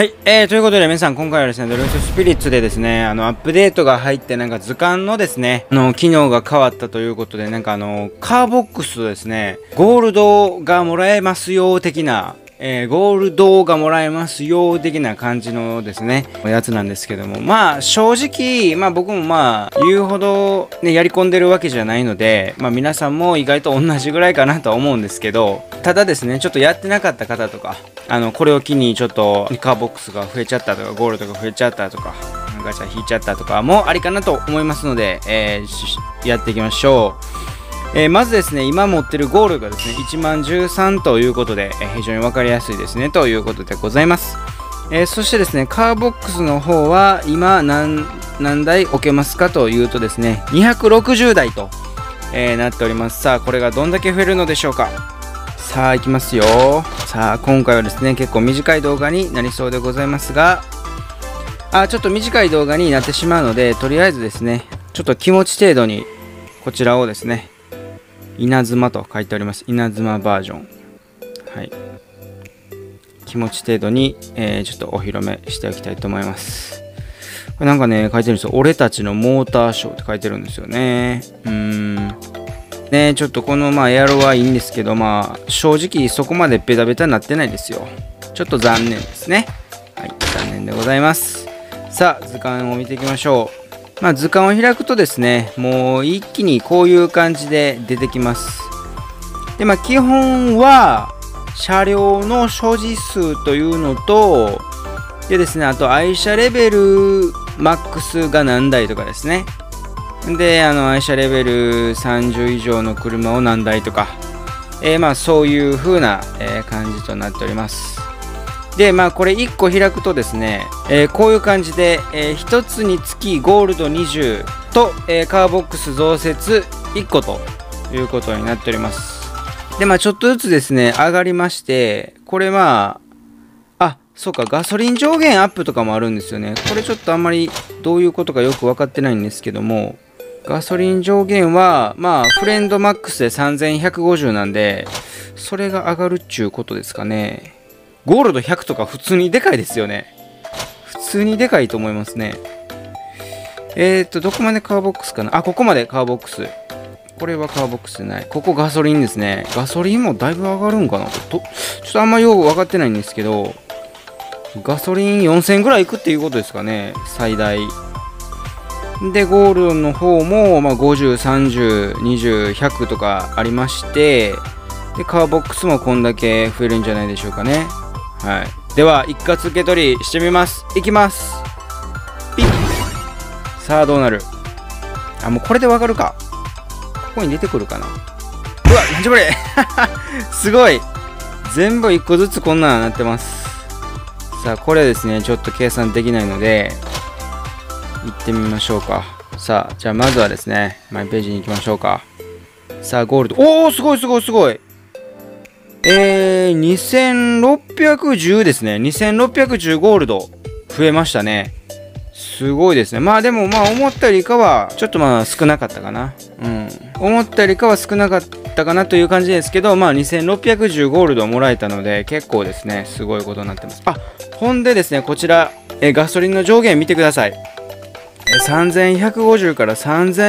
はい、ということで皆さん今回はですね、ドルフスピリッツでですね、アップデートが入って図鑑のですね、機能が変わったということで、カーボックスですね、ゴールドがもらえますよ的な、ゴールドがもらえますよ的な感じのですね、やつなんですけども、正直、僕も言うほどね、やり込んでるわけじゃないので、皆さんも意外と同じぐらいかなとは思うんですけど、ただですね、ちょっとやってなかった方とか、これを機にちょっとカーボックスが増えちゃったとか、ゴールドが増えちゃったとか、ガチャ引いちゃったとかもありかなと思いますので、やっていきましょう。まずですね、今持ってるゴールがですね、10013ということで、非常に分かりやすいですね、ということでございます。そしてですね、カーボックスの方は、今何台置けますかというとですね、260台と、なっております。さあ、これがどんだけ増えるのでしょうか。さあ、いきますよ。さあ、今回はですね、結構短い動画になりそうでございますが、ちょっと短い動画になってしまうので、とりあえずですね、ちょっと気持ち程度に、こちらをですね、稲妻と書いております。稲妻バージョン。はい。気持ち程度に、ちょっとお披露目しておきたいと思います。これ書いてるんですよ。俺たちのモーターショーって書いてるんですよね。ね、ちょっとこのエアロはいいんですけど、正直そこまでベタベタになってないですよ。ちょっと残念ですね。はい、残念でございます。さあ、図鑑を見ていきましょう。図鑑を開くとですね、もう一気にこういう感じで出てきます。で、基本は車両の所持数というのと、でですね、あと愛車レベルマックスが何台とかですね。で、愛車レベル30以上の車を何台とか、そういう風な、感じとなっております。で、これ1個開くとですね、こういう感じで、1つにつきゴールド20と、カーボックス増設1個ということになっております。で、ちょっとずつですね、上がりまして、これそうか、ガソリン上限アップとかもあるんですよね。これちょっとあんまりどういうことかよく分かってないんですけども、ガソリン上限は、フレンドマックスで3150なんで、それが上がるっちゅうことですかね。ゴールド100とか普通にでかいですよね。普通にでかいと思いますね。どこまでカーボックスかな。ここまでカーボックス。これはカーボックスじゃない。ここガソリンですね。ガソリンもだいぶ上がるんかなちょっとあんまよく分かってないんですけど、ガソリン4000ぐらいいくっていうことですかね。最大。で、ゴールドの方も、50、30、20、100とかありまして、で、カーボックスもこんだけ増えるんじゃないでしょうかね。はい。では、一括受け取りしてみます。いきます。ピッ。さあ、どうなる？もうこれでわかるか。ここに出てくるかな。うわ、なんじゃこれすごい。全部一個ずつこんなのなってます。さあ、これですね、ちょっと計算できないので、行ってみましょうか。さあ、じゃあまずはですね、マイページに行きましょうか。さあ、ゴールド。おー、すごいすごいすごい。2610ですね。2610ゴールド増えましたね。すごいですね。でも思ったよりかは、ちょっと少なかったかな。思ったよりかは少なかったかなという感じですけど、2610ゴールドもらえたので、結構ですね、すごいことになってます。ほんでですね、こちら、ガソリンの上限見てください。3150から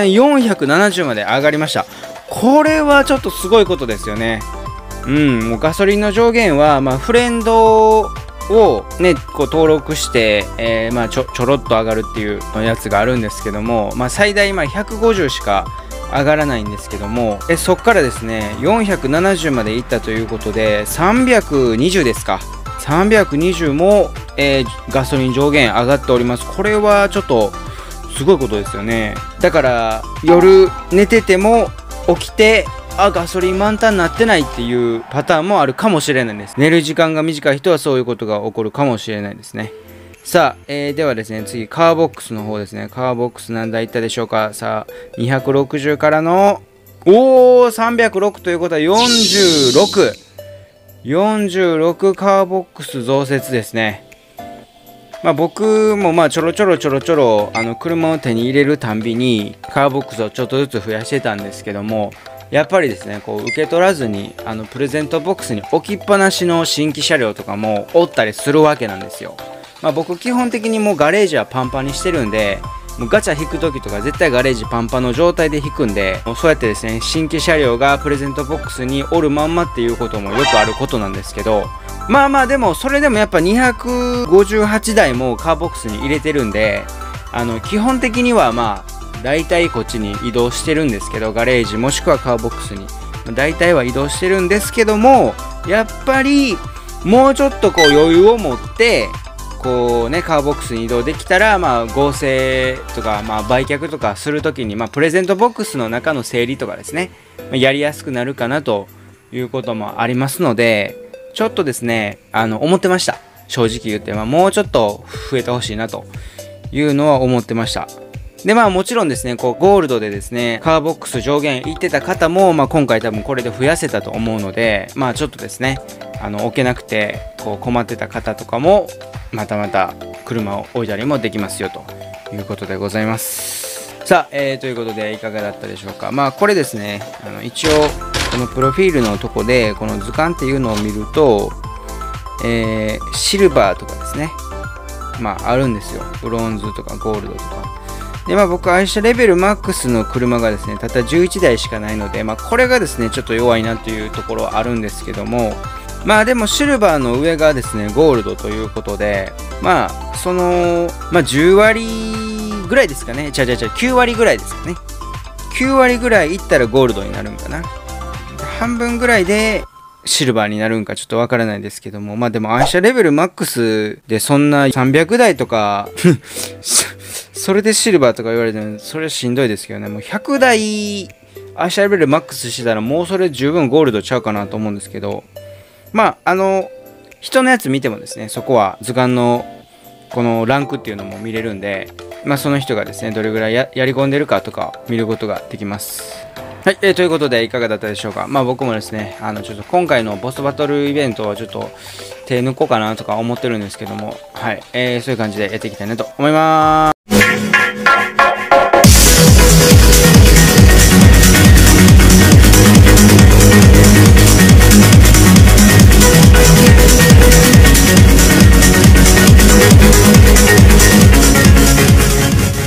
3470まで上がりました。これはちょっとすごいことですよね。もうガソリンの上限は、フレンドをね、こう登録して、ちょろっと上がるっていうやつがあるんですけども、最大150しか上がらないんですけども、そこからですね、470までいったということで、320ですか。320も、ガソリン上限上がっております。これはちょっとすごいことですよね。だから夜寝てても起きてガソリン満タンになってないっていうパターンもあるかもしれないです。寝る時間が短い人はそういうことが起こるかもしれないですね。さあ、ではですね、次カーボックスの方ですね。カーボックス何台いったでしょうか。さあ、260からの306ということは46カーボックス増設ですね。僕もちょろちょろ車を手に入れるたんびにカーボックスをちょっとずつ増やしてたんですけども、やっぱりですね、こう受け取らずにプレゼントボックスに置きっぱなしの新規車両とかもおったりするわけなんですよ。 まあ僕基本的にもうガレージはパンパンにしてるんで、もうガチャ引く時とか絶対ガレージパンパンの状態で引くんで、もうそうやってですね、新規車両がプレゼントボックスにおるまんまっていうこともよくあることなんですけど、まあまあでもそれでもやっぱ258台もカーボックスに入れてるんで、基本的にはまあ大体こっちに移動してるんですけど、ガレージもしくはカーボックスに大体は移動してるんですけども、やっぱりもうちょっとこう余裕を持ってこうね、カーボックスに移動できたら、まあ合成とか、まあ売却とかするときに、まあプレゼントボックスの中の整理とかですね、やりやすくなるかなということもありますので、ちょっとですね、思ってました。正直言って、まあもうちょっと増えてほしいなというのは思ってました。で、まあもちろんですね、こうゴールドでですね、カーボックス上限いってた方も、まあ今回多分これで増やせたと思うので、まあちょっとですね、置けなくてこう困ってた方とかも、またまた車を置いたりもできますよということでございます。さあ、ということでいかがだったでしょうか。まあこれですね、一応このプロフィールのとこでこの図鑑っていうのを見ると、シルバーとかですね、まああるんですよ。ブロンズとかゴールドとか。で、まあ僕愛車レベルマックスの車がですね、たった11台しかないので、まあこれがですね、ちょっと弱いなというところはあるんですけども、まあでもシルバーの上がですね、ゴールドということで、まあその、まあ10割ぐらいですかね。9割ぐらいですかね。9割ぐらいいったらゴールドになるんかな。半分ぐらいでシルバーになるんかちょっとわからないですけども、まあでも愛車レベルマックスでそんな300台とかそれでシルバーとか言われてもそれはしんどいですけどね。もう100台愛車レベルマックスしてたらもうそれ十分ゴールドちゃうかなと思うんですけど、まあ人のやつ見てもですね、そこは図鑑のこのランクっていうのも見れるんで、まあその人がですねどれぐらい やり込んでるかとか見ることができます。はい、ということでいかがだったでしょうか。まあ僕もですね、ちょっと今回のボスバトルイベントはちょっと手抜こうかなとか思ってるんですけども、はい、そういう感じでやっていきたいなと思います。